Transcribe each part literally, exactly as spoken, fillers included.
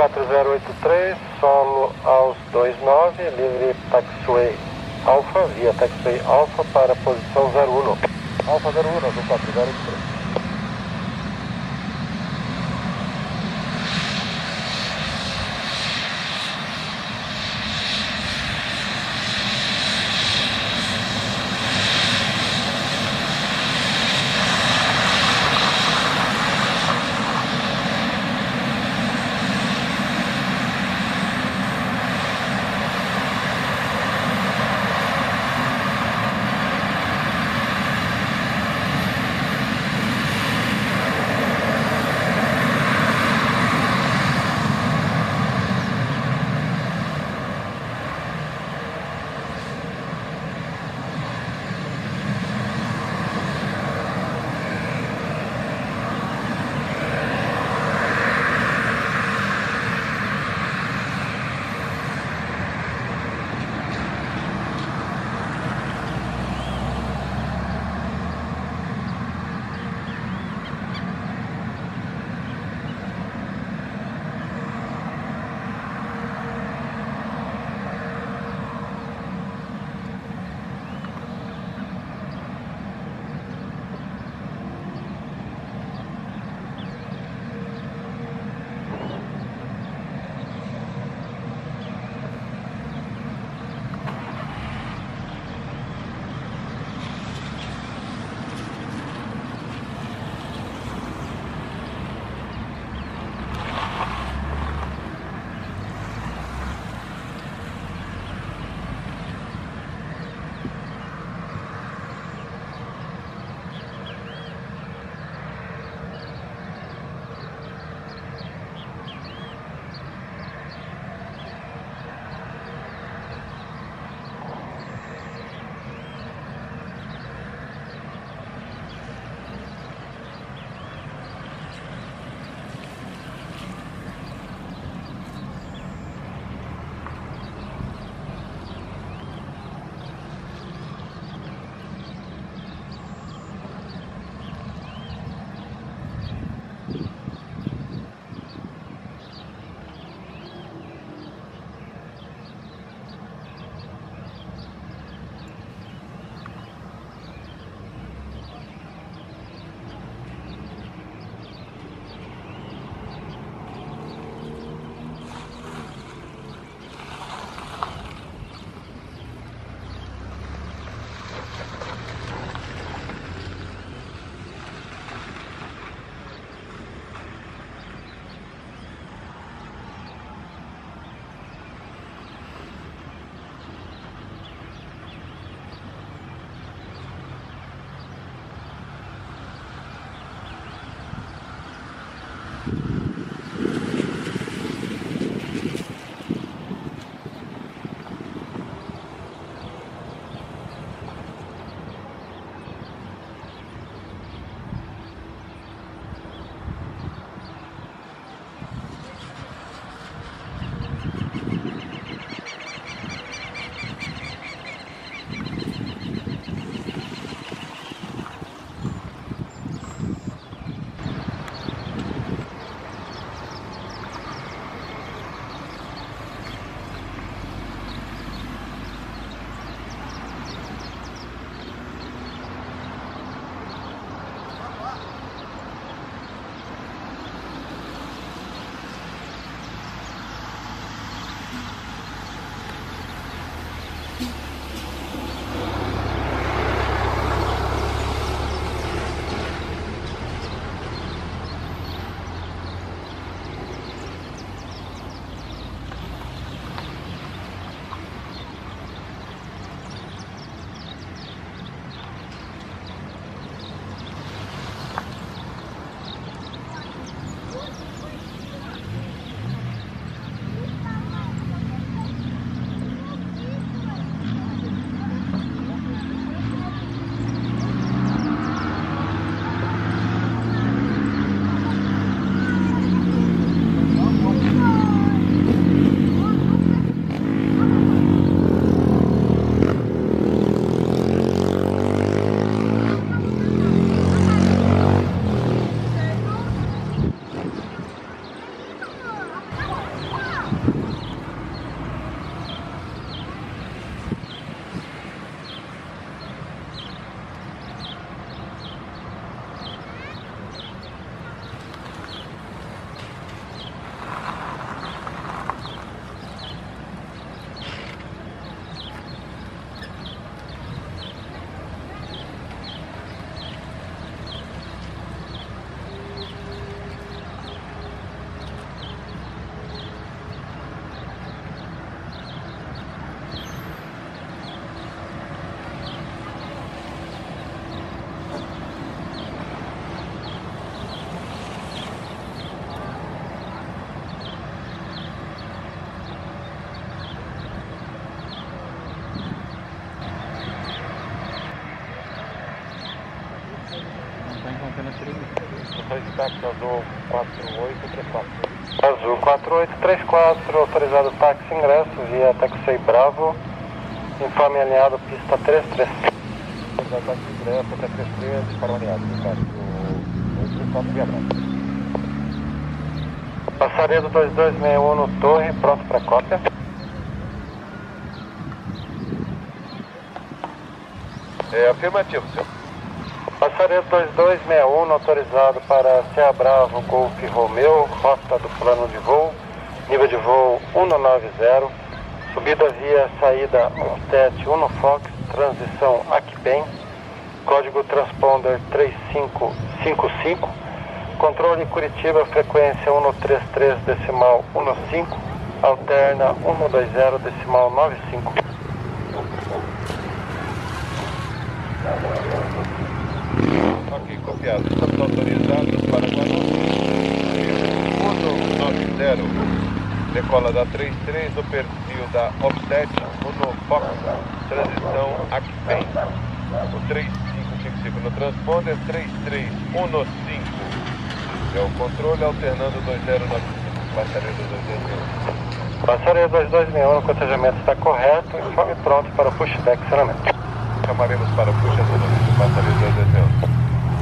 quatro zero oito três, solo aos dois nove, livre taxiway Alfa, via taxiway Alfa para posição zero um. Alfa zero um, azul quatro zero oito três. táxi azul quatro oito três quatro. Azul quatro oito três quatro, autorizado táxi ingresso via Taxi Bravo, informe alinhado pista três três. Autorizado táxi ingresso três três três para o alinhado, táxi oito três quatro via Bravo. Passaredo dois dois seis um no Torre, pronto para cópia. É afirmativo, senhor. Passaredo dois dois seis um, autorizado para C A Bravo, Golf Romeu, rota do plano de voo, nível de voo um nove zero, subida via saída Sete um Fox, transição Acpen, código transponder três cinco cinco cinco, controle Curitiba, frequência um três três decimal cinco, alterna um dois zero decimal nove cinco. Ok, copiado. Estamos autorizados para um nove zero. Decola da três três, o perfil da Offset, um Fox, transição Acpen. O três cinco cinco cinco no transponder, três três um cinco. É o controle alternando dois zero nove cinco. Passaredo dois dois seis um. Passaredo dois dois seis um, o cotejamento está correto, informe pronto para o pushback acionamento. Chamaremos para o push do passaredo dois dois seis um.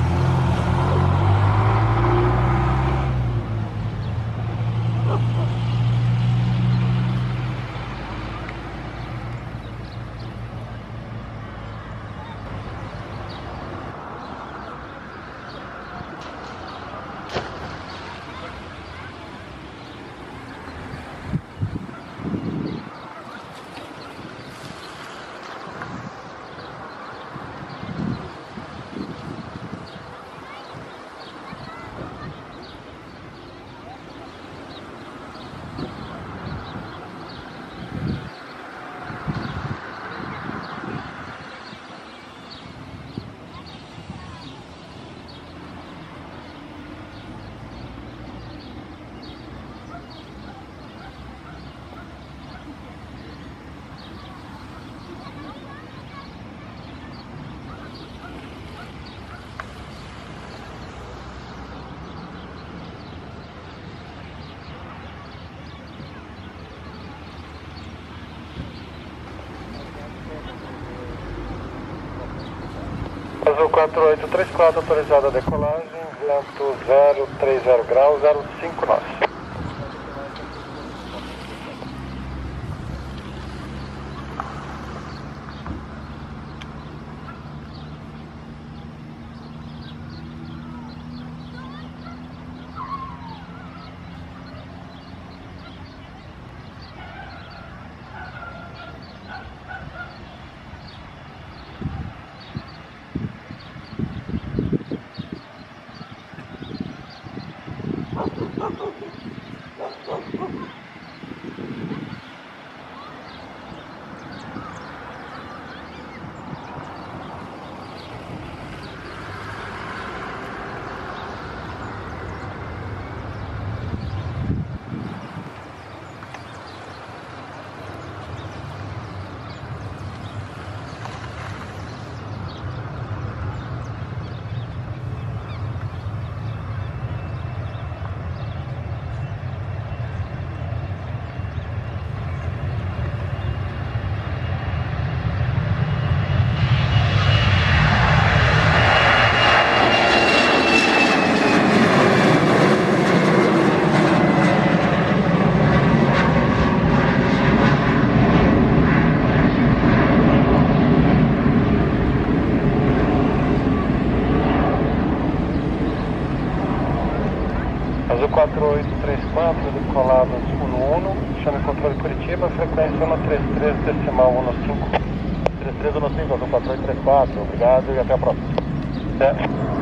Azul quatro oito três quatro, autorizada a decolagem, vento zero três zero graus, zero cinco nove. Azul quatro oito três quatro, decolado um um, chame controle Curitiba, frequência um três três decimal cinco. três três um cinco, Azul quatro oito três quatro, obrigado e até a próxima. É.